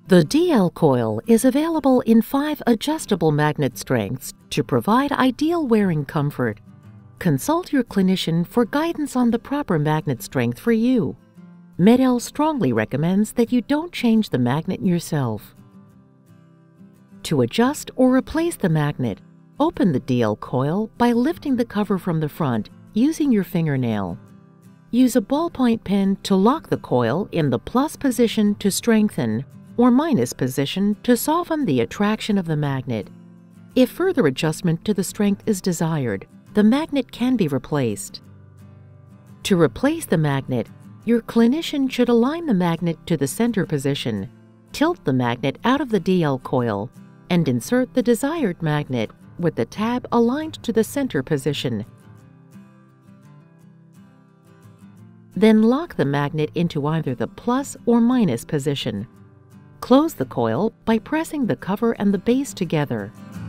The DL coil is available in 5 adjustable magnet strengths to provide ideal wearing comfort. Consult your clinician for guidance on the proper magnet strength for you. MED-EL strongly recommends that you don't change the magnet yourself. To adjust or replace the magnet, open the DL coil by lifting the cover from the front using your fingernail. Use a ballpoint pen to lock the coil in the plus position to strengthen or minus position to soften the attraction of the magnet. If further adjustment to the strength is desired, the magnet can be replaced. To replace the magnet, your clinician should align the magnet to the center position, tilt the magnet out of the DL coil, and insert the desired magnet with the tab aligned to the center position. Then lock the magnet into either the plus or minus position. Close the coil by pressing the cover and the base together.